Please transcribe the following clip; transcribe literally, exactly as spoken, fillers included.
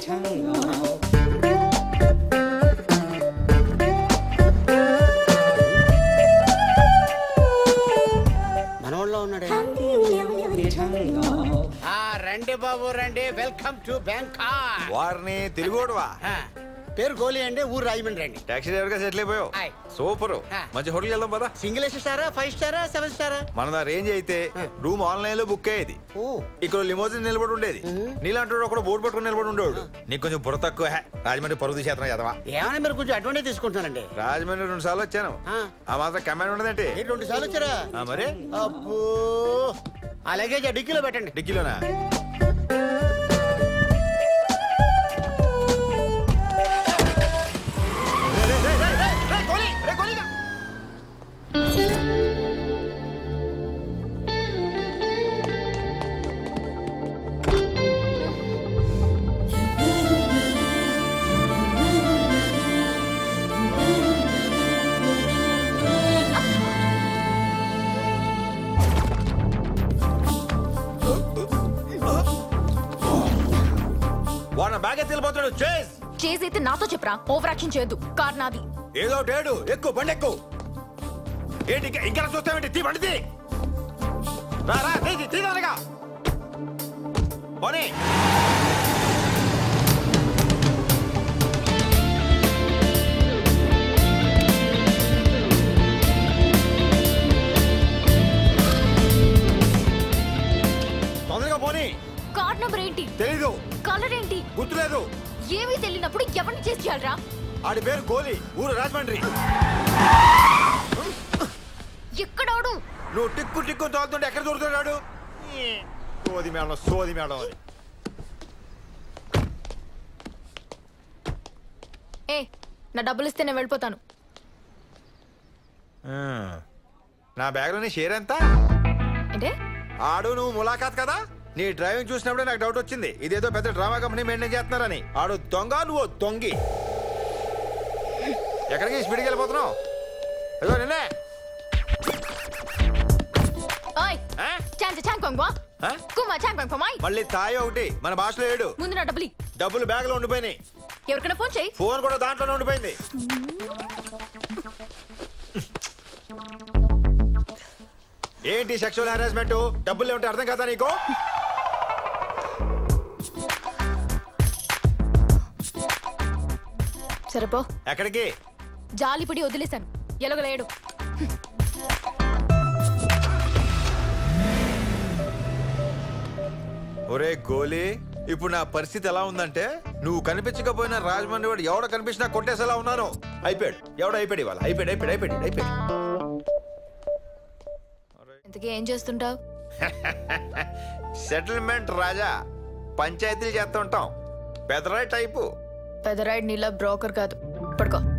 మనోళ్ళలో ఉన్నాడే. రండి బాబు రండి, వెల్కమ్ టు బ్యాంకాక్. వారిని తెలుగువా? పేరు గోలీ అండి, ఊరు రాజమండ్రి అండి. టాక్సీ డ్రైవర్ గా సెటిల్ అయిపోయావు. సూపర్. మంచి హోటల్ వెళ్దాం పదా. సింగిల్ స్టారా, ఫైవ్ స్టారా, సెవెన్ స్టారా? మన రేంజ్ అయితే రూమ్ ఆన్లైన్ లో బుక్ అయ్యేది. ఇక్కడ లిమోజిన్ నిలబడి ఉండేది. నీలాంటి ఒక బోర్డు పట్టుకుని నిలబడి ఉండేవాడు. నీకు కొంచెం బుర్ర తక్కువ. రాజమండ్రి పరుగు తీసేస్తున్నా చదవా. ఏమైనా మీరు కొంచెం అడ్వాంటేజ్ తీసుకుంటున్నారండి. రాజమండ్రి రెండు సార్లు వచ్చాను. ఆ మాత్రం కమాండ్ ఉండదంటే. రెండు సార్లు వచ్చారా? మరి అబ్బో, ఆ లగేజ్ డిక్కీలో పెట్టండి. డిక్కీలోనా? చేసైతే నాతో చెప్పరా, ఓవర్ యాక్షన్ చేయొద్దు. కార్ నాది. ఏదో టేడు ఎక్కువ బండి ఎక్కువ. ఏంటి ఇంకా చూస్తావేంటి? తీ బండి తీ. తీదానిగా పోనీ. తొందరగా పోనీ. కార్ నంబర్ ఏంటి? తెలీదు. కలర్ ఏంటి? గుర్తులేదు. ఏమీ తెలియనప్పుడు ఎవరిని చేసి చేయాలరా? ఆడి పేరు గోలీ, ఊరు రాజమండ్రి. ఎక్కడాడు? నువ్వు టిక్కు టిక్కు తోలుతుంటే ఎక్కడ దొరుకుతున్నాడు? సోది మేడం, సోది మేడం. అది ఏ, నా డబ్బులు ఇస్తే నేను వెళ్ళిపోతాను. నా బ్యాగ్ లోని షేర్ ఎంత? అంటే ఆడు నువ్వు ములాఖాత్ కదా. నీ డ్రైవింగ్ చూసినప్పుడే నాకు డౌట్ వచ్చింది. ఇదేదో పెద్ద డ్రామా కంపెనీ మెయింటైన్ చేస్తున్నారని. ఆడు దొంగ, నువ్వు దొంగి. ఎక్కడికి స్పీడ్కి వెళ్ళిపోతున్నావు? ఏదో నిన్నే మళ్ళీ తాయి ఒకటి మన భాషలో ఏడు. ముందు నా డబ్బులు డబ్బులు బ్యాగ్ లో ఉండిపోయినాయి. ఎవరికైనా ఫోన్ చేయి. ఫోన్ కూడా దాంట్లోనే ఉండిపోయింది. ఏంటి సెక్షువల్ హారాస్మెంట్? డబ్బులు ఏమిటి అర్థం కదా నీకు? సరేపో. ఎక్కడికి? జాలిపడి వదిలేశాను, ఎలాగలేడు. ఒరే గోలీ, ఇప్పుడు నా పరిస్థితి ఎలా ఉందంటే, నువ్వు కనిపించకపోయినా రాజమండ్రి వాడు ఎవడ కనిపించినా కొట్టేసేలా ఉన్నాను. అయిపోయాడు. ఎవడ అయిపోయాడు ఇవాళ. అయిపోయాడు అయిపోయాడు అయిపోయాడు అయిపోయాడు ఇంతకీ ఏం చేస్తుంటావు? సెటిల్మెంట్ రాజా. పంచాయతీలు చేస్తూ ఉంటాం. పెదరాయి టైపు. పెదరాయి నీలా బ్రోకర్ కాదు. పడుకో.